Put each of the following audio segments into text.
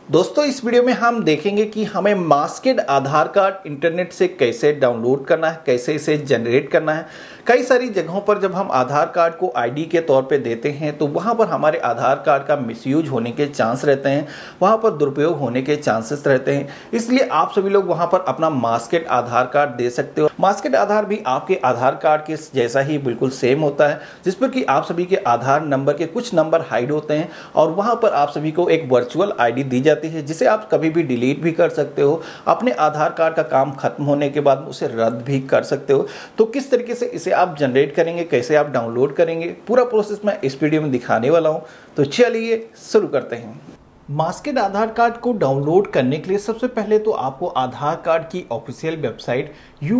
दोस्तों इस वीडियो में हम देखेंगे कि हमें मास्केड आधार कार्ड इंटरनेट से कैसे डाउनलोड करना है, कैसे इसे जनरेट करना है। कई सारी जगहों पर जब हम आधार कार्ड को आईडी के तौर पे देते हैं तो वहां पर हमारे आधार कार्ड का मिसयूज होने के चांस रहते हैं, वहां पर दुरुपयोग होने के चांसेस रहते हैं। इसलिए आप सभी लोग वहां पर अपना मास्केड आधार कार्ड दे सकते हो। मास्केड आधार भी आपके आधार कार्ड के जैसा ही बिल्कुल सेम होता है, जिस पर कि आप सभी के आधार नंबर के कुछ नंबर हाइड होते हैं और वहां पर आप सभी को एक वर्चुअल आईडी दी जाती है जिसे आप कभी भी डिलीट भी कर सकते हो। अपने आधार कार्ड का काम खत्म होने के बाद उसे रद्द भी कर सकते हो। तो किस तरीके से इसे आप जनरेट करेंगे, कैसे आप डाउनलोड करेंगे, पूरा प्रोसेस मैं इस वीडियो में दिखाने वाला हूं। तो चलिए शुरू करते हैं। मास्केड आधार कार्ड को डाउनलोड करने के लिए सबसे पहले तो आपको आधार कार्ड की ऑफिशियल वेबसाइट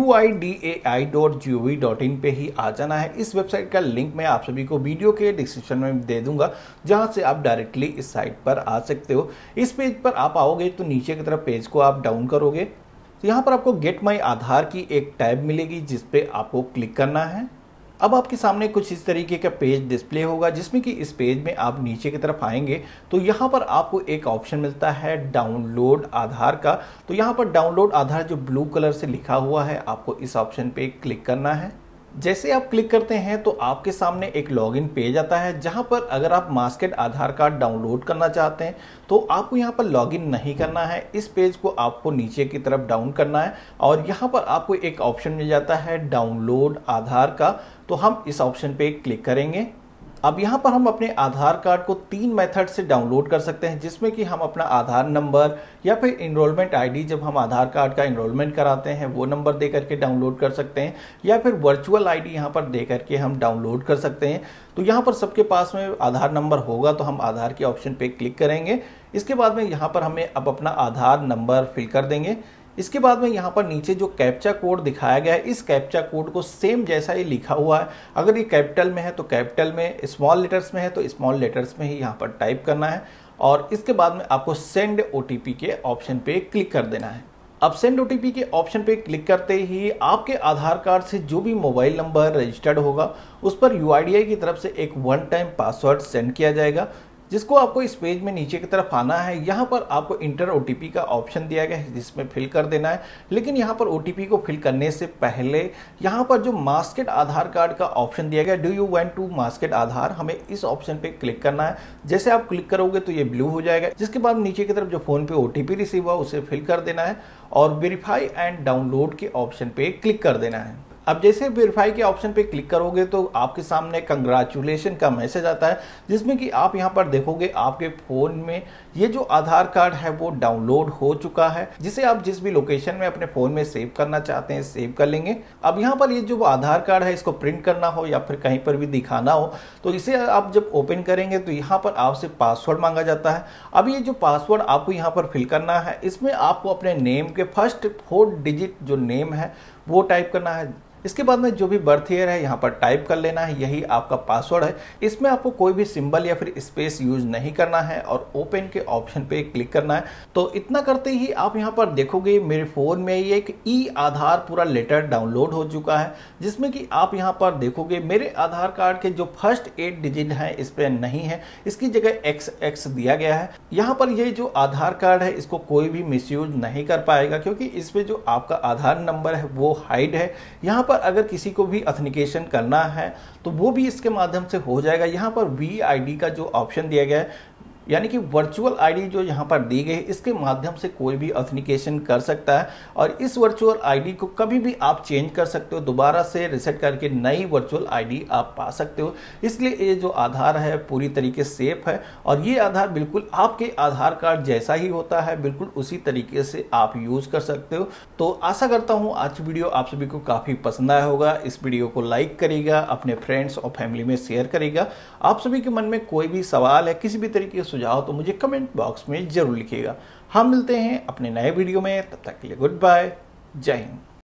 uidai.gov.in पे ही आ जाना है। इस वेबसाइट का लिंक मैं आप सभी को वीडियो के डिस्क्रिप्शन में दे दूंगा, जहां से आप डायरेक्टली इस साइट पर आ सकते हो। इस पेज पर आप आओगे तो नीचे की तरफ पेज को आप डाउन करोगे तो यहाँ पर आपको गेट माई आधार की एक टैब मिलेगी जिस पे आपको क्लिक करना है। अब आपके सामने कुछ इस तरीके का पेज डिस्प्ले होगा, जिसमें कि इस पेज में आप नीचे की तरफ आएंगे तो यहाँ पर आपको एक ऑप्शन मिलता है डाउनलोड आधार का। तो यहाँ पर डाउनलोड आधार जो ब्लू कलर से लिखा हुआ है, आपको इस ऑप्शन पे क्लिक करना है। जैसे आप क्लिक करते हैं तो आपके सामने एक लॉगिन पेज आता है, जहां पर अगर आप मास्केड आधार कार्ड डाउनलोड करना चाहते हैं तो आपको यहां पर लॉगिन नहीं करना है। इस पेज को आपको नीचे की तरफ डाउन करना है और यहां पर आपको एक ऑप्शन मिल जाता है डाउनलोड आधार का। तो हम इस ऑप्शन पे क्लिक करेंगे। अब यहाँ पर हम अपने आधार कार्ड को 3 मेथड से डाउनलोड कर सकते हैं, जिसमें कि हम अपना आधार नंबर या फिर इनरोलमेंट आईडी, जब हम आधार कार्ड का इनरोलमेंट कराते हैं वो नंबर दे करके डाउनलोड कर सकते हैं, या फिर वर्चुअल आईडी यहाँ पर दे करके हम डाउनलोड कर सकते हैं। तो यहाँ पर सबके पास में आधार नंबर होगा तो हम आधार के ऑप्शन पे क्लिक करेंगे। इसके बाद में यहाँ पर हमें अब अपना आधार नंबर फिल कर देंगे। इसके बाद में यहाँ पर नीचे जो कैप्चा कोड दिखाया गया है, इस कैप्चा कोड को सेम जैसा ही लिखा हुआ है, अगर ये कैपिटल में है तो कैपिटल में, स्मॉल लेटर्स में है तो स्मॉल लेटर्स में ही यहाँ पर टाइप करना है और इसके बाद में आपको सेंड ओटीपी के ऑप्शन पे क्लिक कर देना है। अब सेंड ओटीपी के ऑप्शन पे क्लिक करते ही आपके आधार कार्ड से जो भी मोबाइल नंबर रजिस्टर्ड होगा उस पर यूआईडीआई की तरफ से एक वन टाइम पासवर्ड सेंड किया जाएगा, जिसको आपको इस पेज में नीचे की तरफ आना है। यहाँ पर आपको इंटर ओटीपी का ऑप्शन दिया गया है जिसमें फिल कर देना है। लेकिन यहाँ पर ओटीपी को फिल करने से पहले यहाँ पर जो मास्केड आधार कार्ड का ऑप्शन दिया गया, do you want to masked Aadhaar, हमें इस ऑप्शन पे क्लिक करना है। जैसे आप क्लिक करोगे तो ये ब्लू हो जाएगा, जिसके बाद नीचे की तरफ जो फोन पे ओटीपी रिसीव हुआ उसे फिल कर देना है और वेरीफाई एंड डाउनलोड के ऑप्शन पे क्लिक कर देना है। अब जैसे वेरीफाई के ऑप्शन पे क्लिक करोगे तो आपके सामने कंग्रेचुलेशन का मैसेज आता है, जिसमें कि आप यहां पर देखोगे आपके फोन में ये जो आधार कार्ड है वो डाउनलोड हो चुका है, जिसे आप जिस भी लोकेशन में अपने फोन में सेव करना चाहते हैं सेव कर लेंगे। अब यहाँ पर ये जो आधार कार्ड है इसको प्रिंट करना हो या फिर कहीं पर भी दिखाना हो तो इसे आप जब ओपन करेंगे तो यहाँ पर आपसे पासवर्ड मांगा जाता है। अब ये जो पासवर्ड आपको यहाँ पर फिल करना है, इसमें आपको अपने नेम के फर्स्ट 4 डिजिट जो नेम है वो टाइप करना है। इसके बाद में जो भी बर्थ ईयर है यहाँ पर टाइप कर लेना है, यही आपका पासवर्ड है। इसमें आपको कोई भी सिंबल या फिर स्पेस यूज नहीं करना है और ओपन के ऑप्शन पे क्लिक करना है। तो इतना करते ही आप यहाँ पर देखोगे मेरे फोन में ये एक ई आधार पूरा लेटर डाउनलोड हो चुका है, जिसमें कि आप यहाँ पर देखोगे मेरे आधार कार्ड के जो फर्स्ट 8 डिजिट है इस पे नहीं है, इसकी जगह XX दिया गया है। यहाँ पर ये जो आधार कार्ड है इसको कोई भी मिसयूज नहीं कर पाएगा, क्योंकि इस पे जो आपका आधार नंबर है वो हाइड है। यहाँ पर अगर किसी को भी ऑथेंटिकेशन करना है तो वो भी इसके माध्यम से हो जाएगा। यहाँ पर VID का जो ऑप्शन दिया गया है, यानी कि वर्चुअल आईडी जो यहाँ पर दी गई है, इसके माध्यम से कोई भी ऑथेंटिकेशन कर सकता है और इस वर्चुअल आईडी को कभी भी आप चेंज कर सकते हो, दोबारा से रिसेट करके नई वर्चुअल आईडी आप पा सकते हो। इसलिए ये जो आधार है पूरी तरीके से सेफ है और ये आधार बिल्कुल आपके आधार कार्ड जैसा ही होता है, बिल्कुल उसी तरीके से आप यूज कर सकते हो। तो आशा करता हूँ आज वीडियो आप सभी को काफी पसंद आया होगा। इस वीडियो को लाइक करिएगा, अपने फ्रेंड्स और फैमिली में शेयर करिएगा। आप सभी के मन में कोई भी सवाल है, किसी भी तरीके सुझाव, तो मुझे कमेंट बॉक्स में जरूर लिखिएगा। हम मिलते हैं अपने नए वीडियो में, तब तक के लिए गुड बाय, जय हिंद।